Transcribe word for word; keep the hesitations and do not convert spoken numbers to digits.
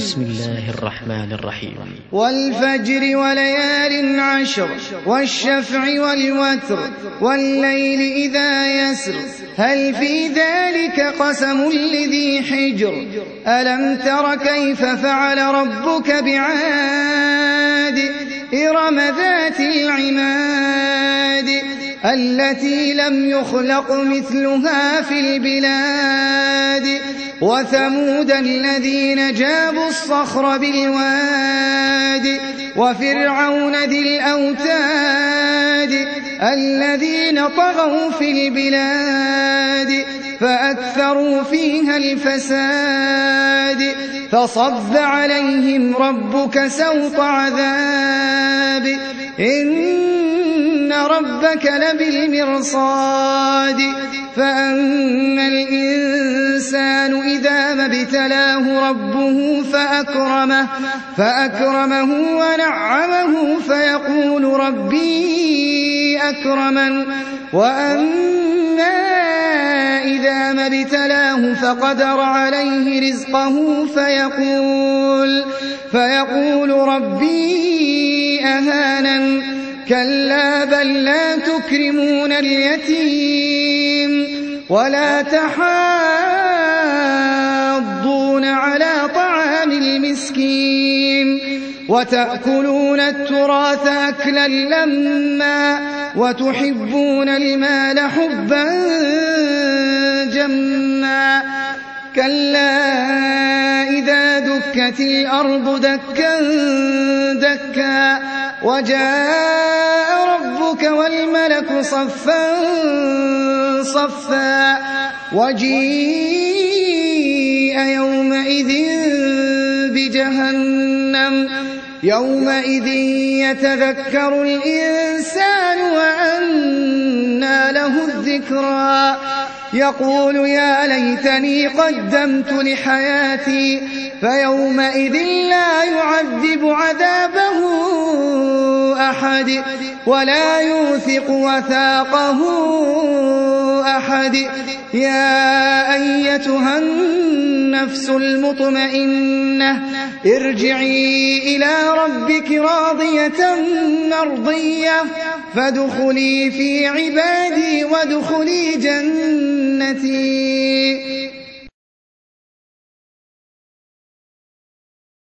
بسم الله الرحمن الرحيم. والفجر وليال عشر والشفع والوتر والليل إذا يسر هل في ذلك قسم لذي حجر ألم تر كيف فعل ربك بعاد إرم ذات العماد التي لم يخلق مثلها في البلاد وثمود الذين جابوا الصخر بالواد وفرعون ذي الأوتاد الذين طغوا في البلاد فأكثروا فيها الفساد فصب عليهم ربك سوط عذاب إن ربك لبالمرصاد فأما الإنسان إذا ما ابتلاه ربه فأكرمه, فأكرمه ونعمه فيقول ربي أكرمن وأما إذا ما ابتلاه فقدر عليه رزقه فيقول, فيقول ربي أهانن كلا بل لا تكرمون اليتيم ولا تحاضون على طعام المسكين وتأكلون التراث أكلا لما وتحبون المال حبا جما كلا إذا دكت الأرض دكا دكا وجاء ربك والملك صفا صفا وجيء يومئذ بجهنم يومئذ يتذكر الإنسان وأنى له الذكرى يقول يا ليتني قدمت لحياتي فيومئذ لا يعذب عذابه أحد ولا يوثق وثاقه أحد يا أيتها النفس المطمئنة ارجعي إلى ربك راضية مرضية فادخلي في عبادي وادخلي جنتي